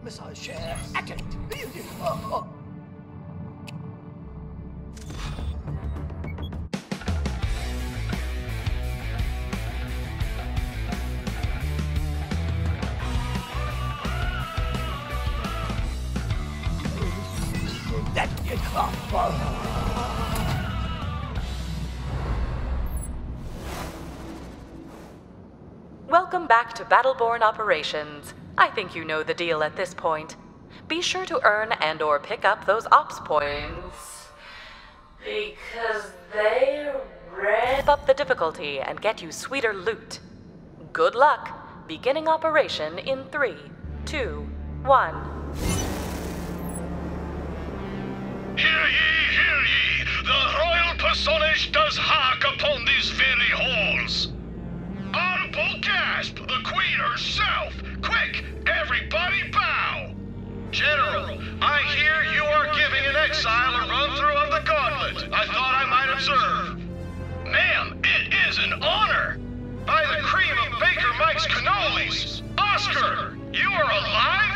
Massage chair. Activate. Oh. Welcome back to Battleborn Operations. I think you know the deal at this point. Be sure to earn and/or pick up those ops points, because they ramp up the difficulty and get you sweeter loot. Good luck. Beginning operation in 3, 2, 1. Hear ye! The royal personage does hark upon these very halls. Audible gasp! The queen herself! Quick! Everybody bow! General, I hear you are giving an exile a run-through of the gauntlet. I thought I might observe. Ma'am, it is an honor! By the cream of Baker Mike's cannolis! Oscar, you are alive?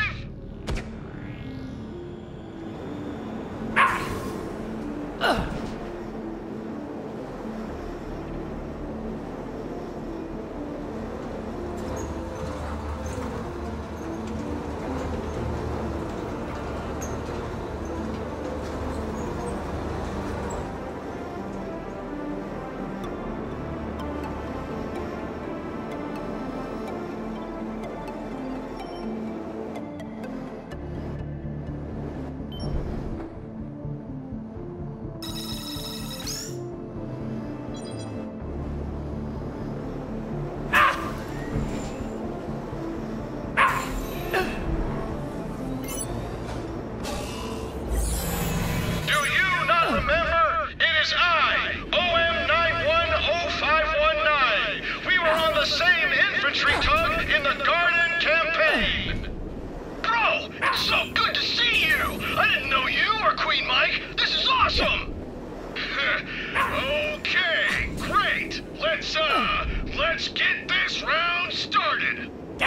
Let's get this round started!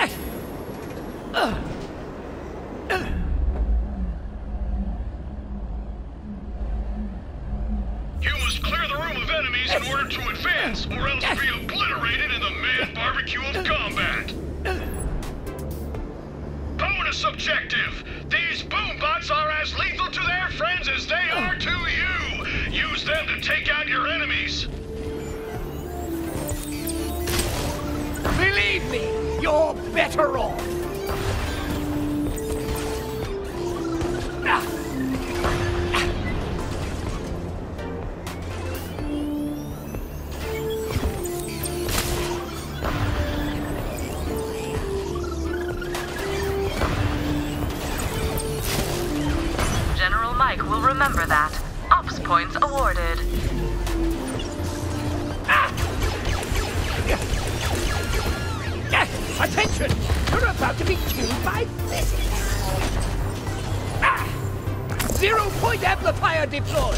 You must clear the room of enemies in order to advance, or else be obliterated in the mad barbecue of combat! Bonus objective! These boombots are as lethal to their friends as they are to you! Use them to take out your enemies! Believe me, you're better off. General Mike will remember that. Ops points awarded. Attention! You're about to be killed by physics! 0-point amplifier deployed!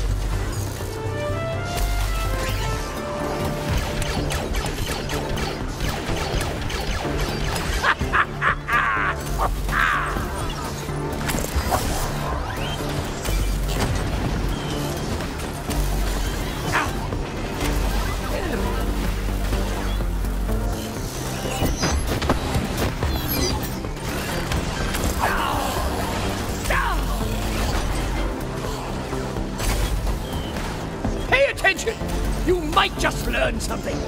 You might just learn something.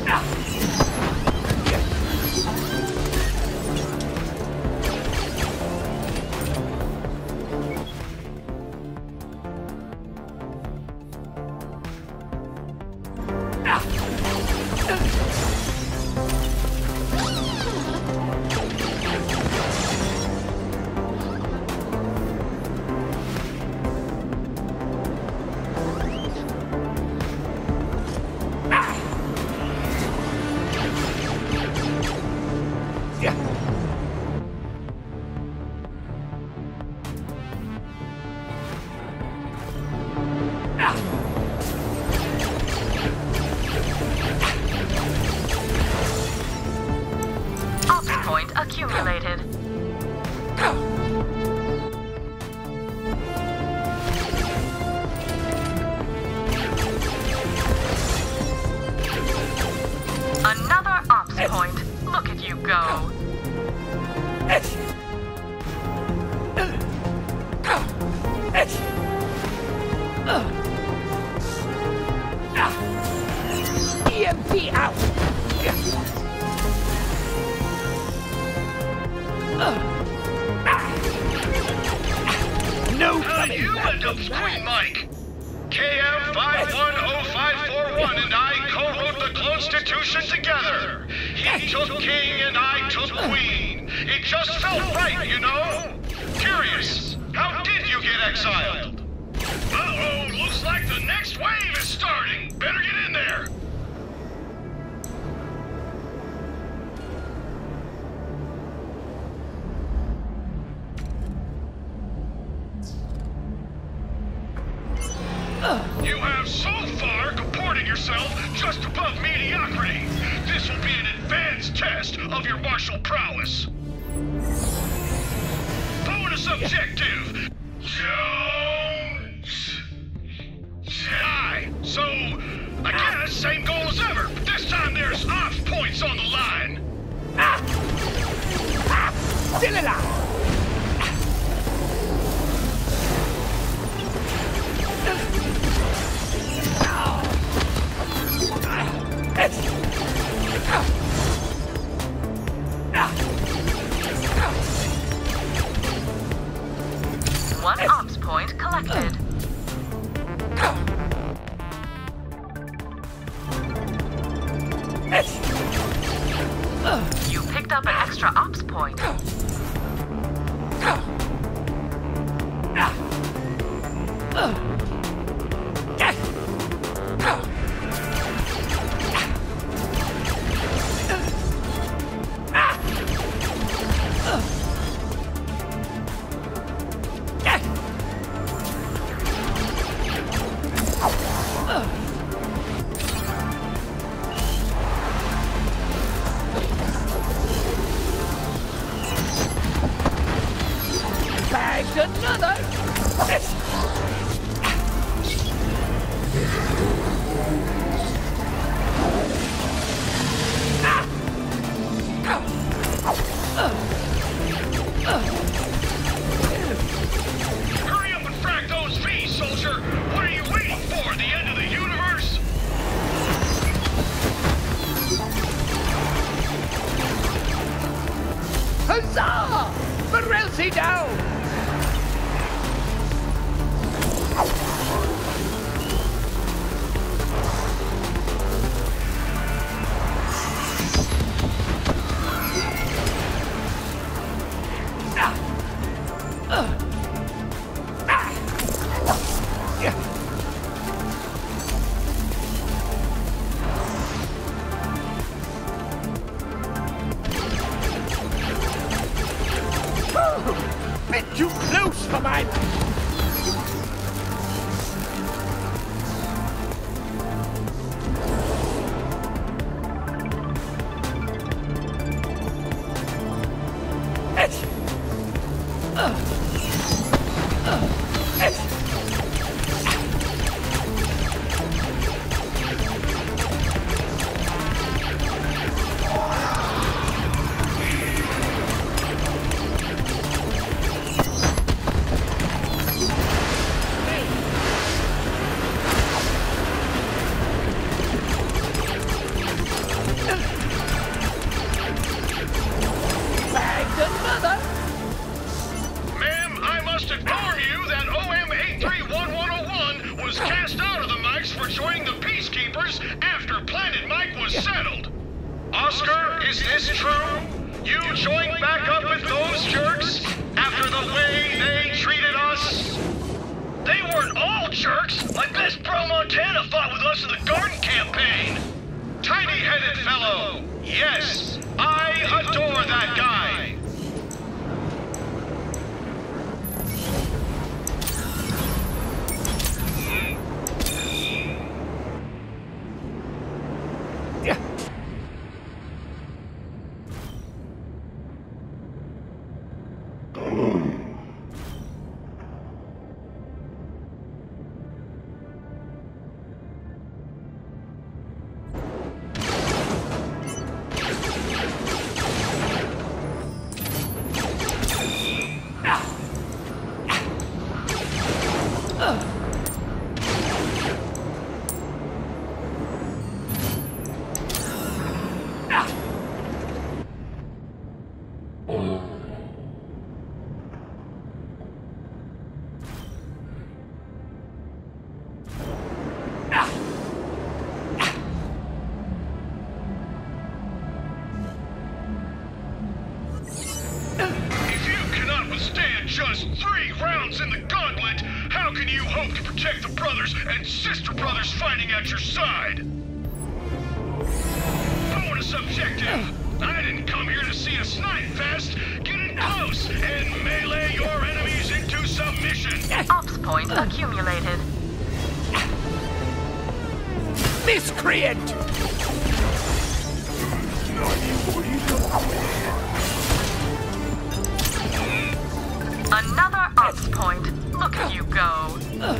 Be out! No How coming you back end up from Queen that. Mike? KF510541 and I co-wrote the Constitution together. He took king and I took queen. It just felt right, you know? Curious, how did you get exiled? Uh-oh, looks like the next wave is starting. Better get in there. You have so far comported yourself just above mediocrity. This will be an advanced test of your martial prowess. Bonus objective. Don't die. So, I guess same goal as ever. But this time there's ops points on the line. Still alive! One ops point collected. You picked up an extra ops point. Bagged another! Hurry up and frack those V's, soldier. What are you waiting for? The end of the universe? Huzzah! Barelsi down! Bit too close for my... Bagged another! Ma'am, I must inform you that OM-831101 was cast out of the mics for joining the Peacekeepers after Planet Mike was settled. Oscar, is this true? You joined back up with those jerks after the way they treated us? They weren't all jerks, like this Pro Montana fought with us in the Garden Campaign. Tiny-headed fellow. Yes, I adore that guy. protect the brothers and sister brothers fighting at your side. Bonus objective. I didn't come here to see a snipe fest. Get in close and melee your enemies into submission. Ops point accumulated. Miscreant! Another ops point. Look at you go.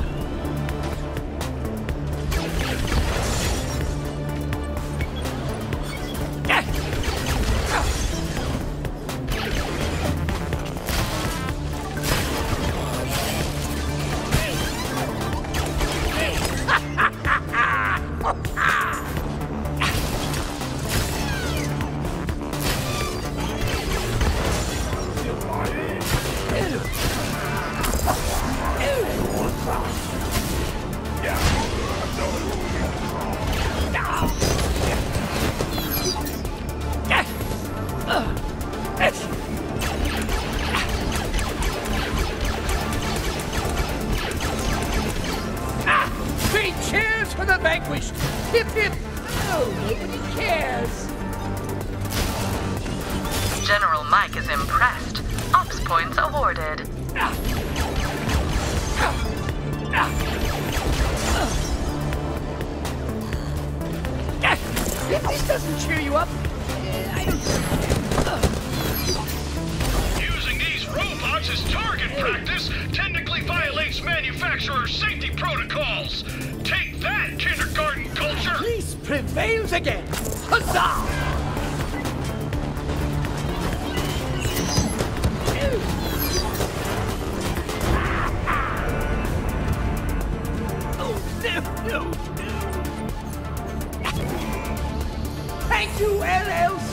Three cheers for the vanquished! Hip hip! Oh, nobody cares! General Mike is impressed. Ops points awarded. If this doesn't cheer you up, I don't... Using these robots as target practice technically violates manufacturer safety protocols. Take that, kindergarten culture! Peace prevails again! Huzzah! Oh, no. Thank you, LLC!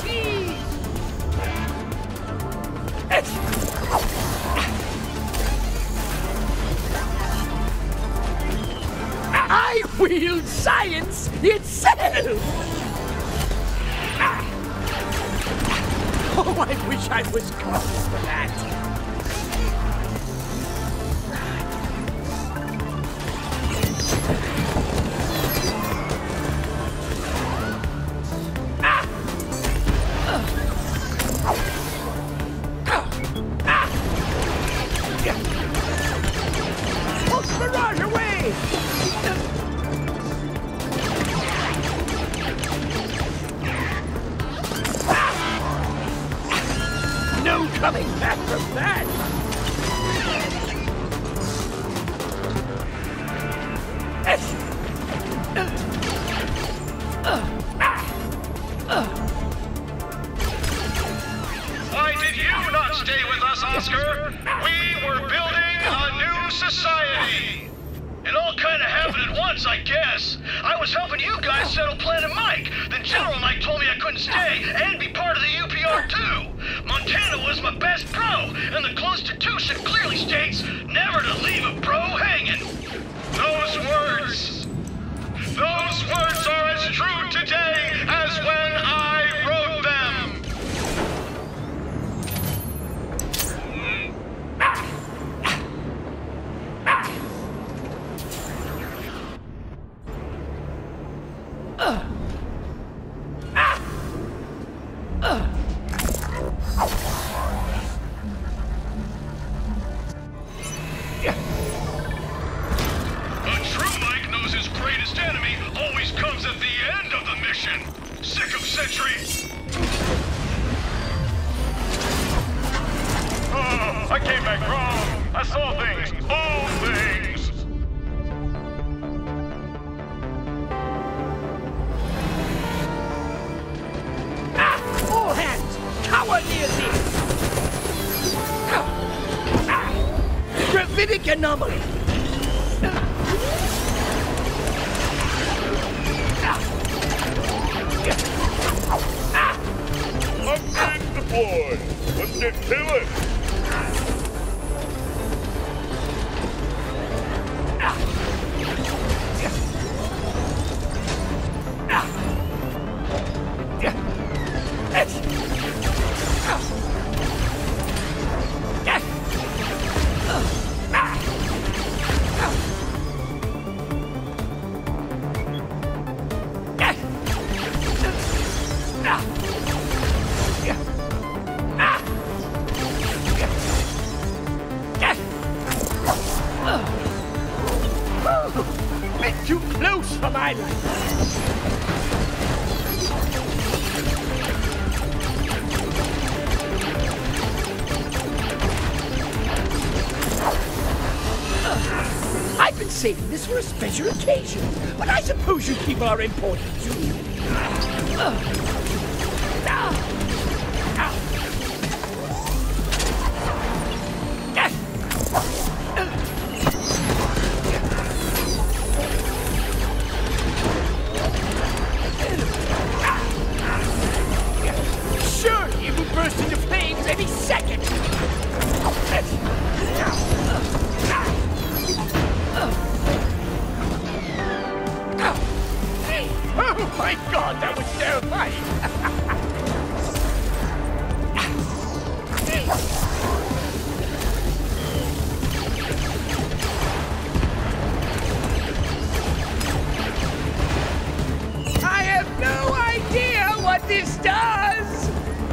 I wield science itself! Oh, I wish I was close for that. Mirage away! No coming back from that! Why did you not stay with us, Oscar? We were building a new society. It all kind of happened at once, I guess. I was helping you guys settle Planet Mike. Then General Mike told me I couldn't stay and be part of the UPR too. Montana was my best pro, and the Constitution clearly states never to leave a pro hanging. Those words are as true today as when I wrote them. A true Mike knows his greatest enemy always comes at the end of the mission. Sick of Sentry. Oh, I came back wrong. I saw things, all things. All hands! Tower near this! Gravitic anomaly! Upgrade deployed. Let's get to it. close for my life. I've been saving this for a special occasion, but I suppose you people are important too. Sure, it will burst into flames any second. Oh my God, that was terrifying! I have no idea what this does!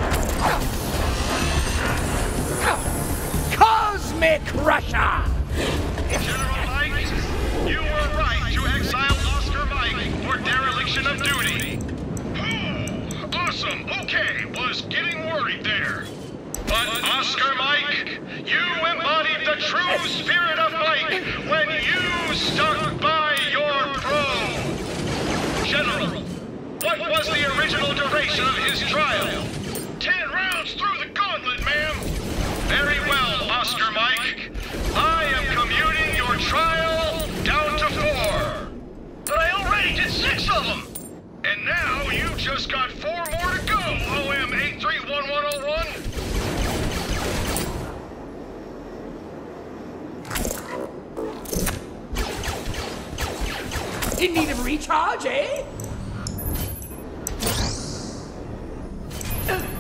Cosmic Russia! General Mike, you were right to exile Oscar Mike for dereliction of duty. Oh, awesome. Okay, was getting worried there. But Oscar Mike, you embodied the true spirit of Mike when you stuck by your throne. General, what was the original duration of his trial? 10 rounds through the gauntlet, ma'am. Very well, Oscar Mike. I am commuting your trial down to 4. But I already did 6 of them. And now you just got 4 more to go, OM 831101. In need of recharge, eh?